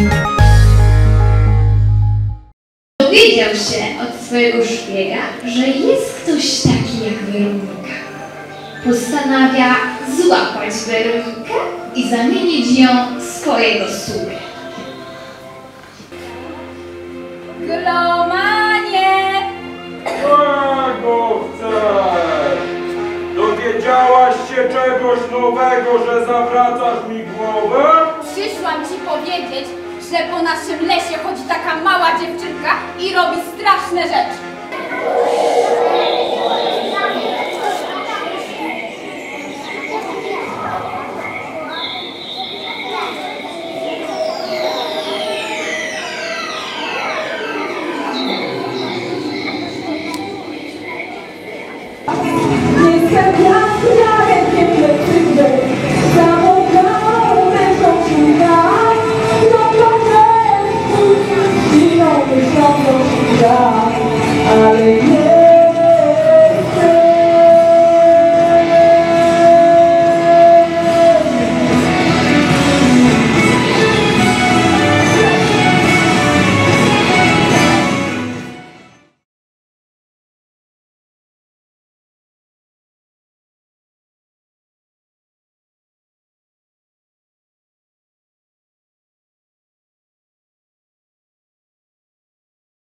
Dowiedział się od swojego szpiega, że jest ktoś taki jak Weronika. Postanawia złapać Weronikę i zamienić ją w swojego sługę. Glomanie! Czego chcesz? Dowiedziałaś się czegoś nowego, że zawracasz mi głowę? Przyszłam ci powiedzieć, że po naszym lesie chodzi taka mała dziewczynka i robi straszne rzeczy.